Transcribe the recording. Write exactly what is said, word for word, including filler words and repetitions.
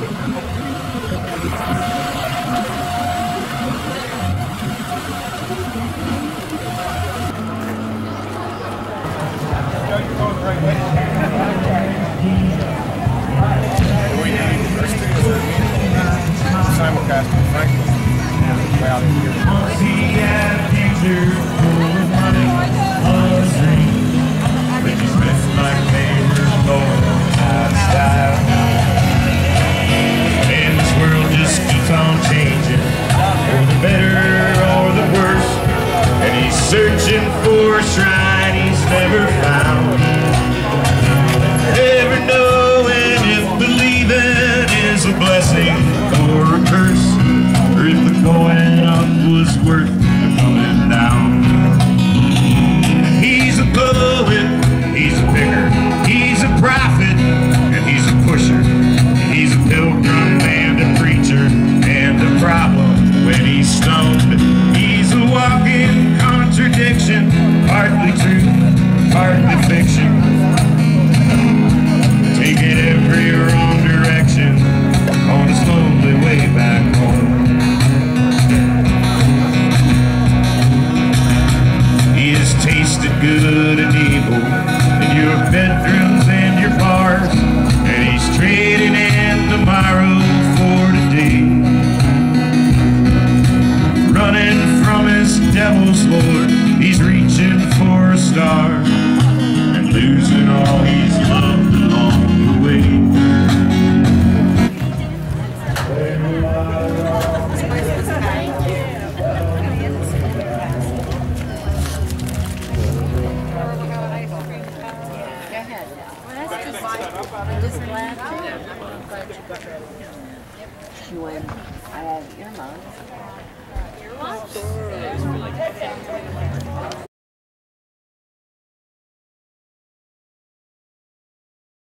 Searching for a shrine he's never found. Never knowing if believing is a blessing or a curse, or if the going up was worth the coming down. He's a poet, he's a picker, he's a prophet, and he's a pusher. He's a pilgrim and a preacher, and a problem when he's stoned. He's a walking contradiction, partly truth, partly fiction, taking every wrong direction on his lonely way back home. He has tasted good and evil in your bedrooms and your bars, and he's trading in tomorrow for today, running from his devil's lord. He's reaching for a star and losing all he's loved along the way. I'm just glad to. I'm glad you got ready. She went, I have earmuffs. Earmuffs?